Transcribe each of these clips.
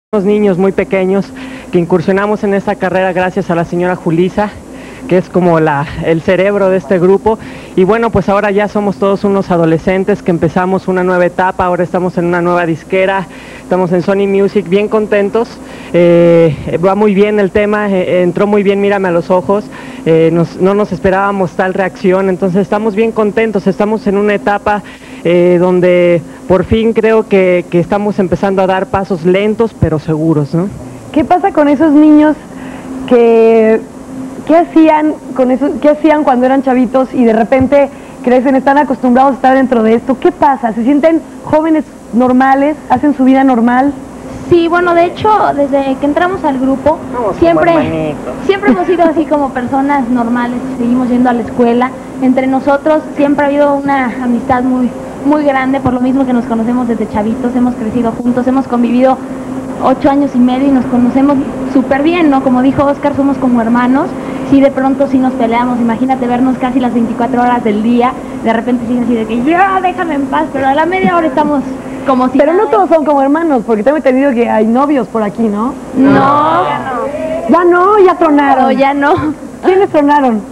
Unos niños muy pequeños que incursionamos en esta carrera gracias a la señora Julisa, que es como el cerebro de este grupo. Y bueno, pues ahora ya somos todos unos adolescentes que empezamos una nueva etapa. Ahora estamos en una nueva disquera, estamos en Sony Music, bien contentos. Va muy bien el tema, entró muy bien, mírame a los ojos. No nos esperábamos tal reacción, entonces estamos bien contentos. Estamos en una etapa donde por fin creo que estamos empezando a dar pasos lentos pero seguros, ¿no? ¿Qué pasa con esos niños ¿qué hacían cuando eran chavitos y de repente crecen, están acostumbrados a estar dentro de esto? ¿Qué pasa? ¿Se sienten jóvenes normales? ¿Hacen su vida normal? Sí, bueno, de hecho, desde que entramos al grupo, siempre hemos sido así como personas normales, seguimos yendo a la escuela. Entre nosotros siempre ha habido una amistad muy grande, por lo mismo que nos conocemos desde chavitos, hemos crecido juntos, hemos convivido 8 años y medio y nos conocemos súper bien, ¿no? Como dijo Oscar, somos como hermanos. Sí, de pronto sí nos peleamos, imagínate vernos casi las 24 horas del día, de repente sí así de que ya, déjame en paz, pero a la media hora estamos como si Pero no todos son como hermanos, porque tengo entendido que hay novios por aquí, ¿no? No, ya no, ya tronaron. no, ya no. ¿Quiénes tronaron?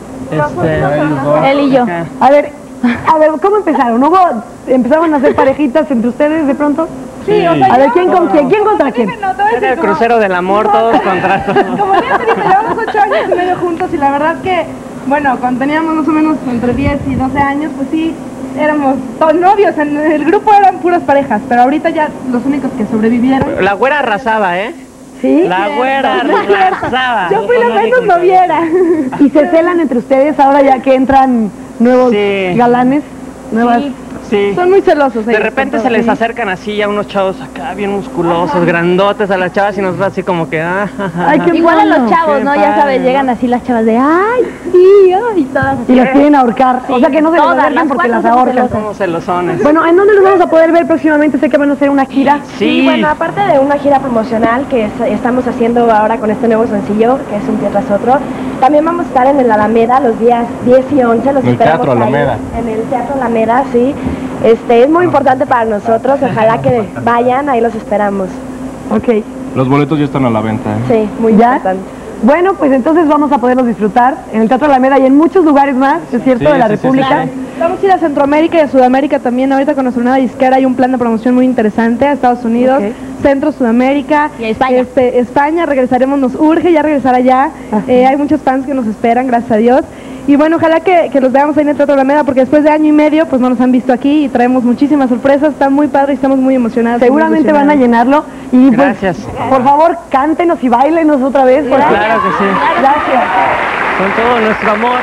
Él y yo. A ver, ¿cómo empezaron? ¿Empezaron a hacer parejitas entre ustedes de pronto? Sí, o sea, a ver, ¿quién con quién? ¿Quién contra quién? Era el crucero del amor, todos contra todos. Como ya te dije, llevamos 8 años y medio juntos y la verdad que, bueno, cuando teníamos más o menos entre 10 y 12 años, pues sí, éramos todos novios, en el grupo eran puras parejas, pero ahorita ya los únicos que sobrevivieron. La güera arrasaba, ¿eh? ¿Sí? La güera arrasaba. Yo fui la menos noviera. ¿Y se celan entre ustedes ahora ya que entran nuevos galanes? Nuevas... Sí. Son muy celosos. De repente se les acercan así a unos chavos acá bien musculosos, grandotes a las chavas y nos va así como que Ay, qué igual a mono. los chavos, ¿no? Ya sabes, llegan así las chavas de ay, sí, ay, todas así. Y las quieren ahorcar. Sí, o sea que no se les todas, acercan las porque las cuatro son ahorcan. como celosones. Bueno, ¿en dónde los vamos a poder ver próximamente? Sé que van a hacer una gira. Sí, Bueno, aparte de una gira promocional que estamos haciendo ahora con este nuevo sencillo, que es Un Pie Tras Otro, también vamos a estar en el Alameda los días 10 y 11, los En el esperamos Teatro ahí, Alameda. en el Teatro Alameda, sí. Es muy importante para nosotros, ojalá que vayan, ahí los esperamos. Ok. Los boletos ya están a la venta, ¿eh? Sí, muy ¿Ya? importante. Bueno, pues entonces vamos a poderlos disfrutar en el Teatro Alameda y en muchos lugares más, ¿es cierto? Sí, de la sí, sí, República. sí, Vamos a ir a Centroamérica y a Sudamérica también. Ahorita con nuestra nueva disquera hay un plan de promoción muy interesante a Estados Unidos, Ok. Centro, Sudamérica, Y a España. España, regresaremos, nos urge ya regresar allá. Ajá. Hay muchos fans que nos esperan, gracias a Dios. Y bueno, ojalá que los veamos ahí en el Teatro Alameda, porque después de año y medio pues no nos han visto aquí y traemos muchísimas sorpresas. Está muy padre y estamos muy emocionados. Seguramente muy van a llenarlo. Y pues, Gracias. por favor, cántenos y bailenos otra vez. porque- Claro que sí. Gracias. Con todo nuestro amor.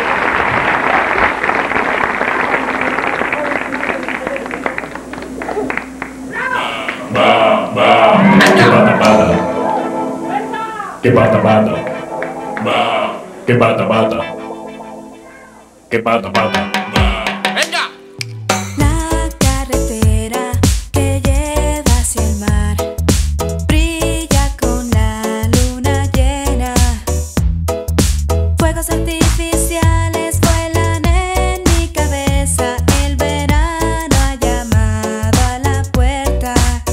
Que pata pata. Que pata pata. Que pata pata. La carretera que lleva hacia el mar brilla con la luna llena. Fuegos artificiales vuelan en mi cabeza. El verano ha llamado a la puerta.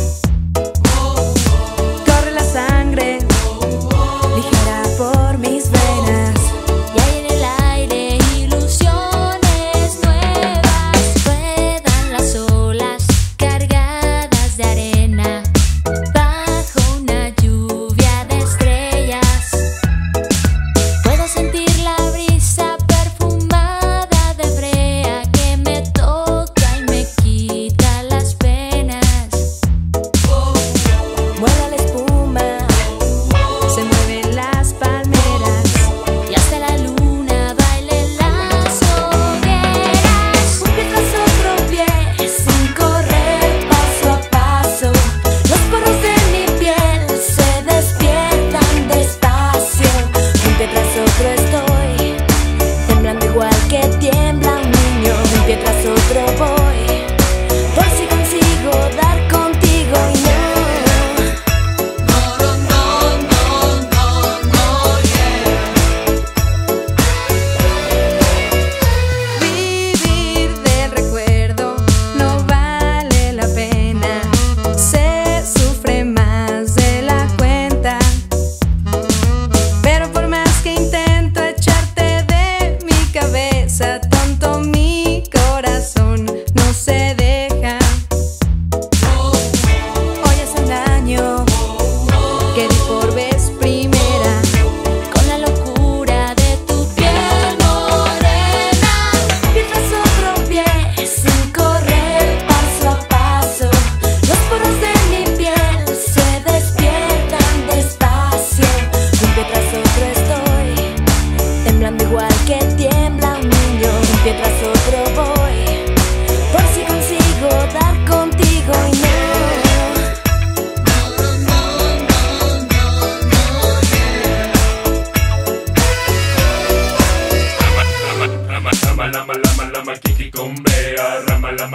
Corre la sangre ligera por mis venas. Y hay en el aire ilusiones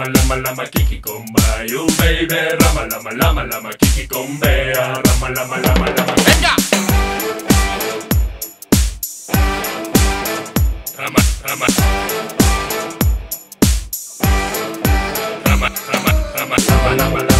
Rama lama lama kiki con bayo baby. Rama lama lama lama kiki con bea. Rama lama lama lama. Venga. Rama rama. Rama rama rama rama lama.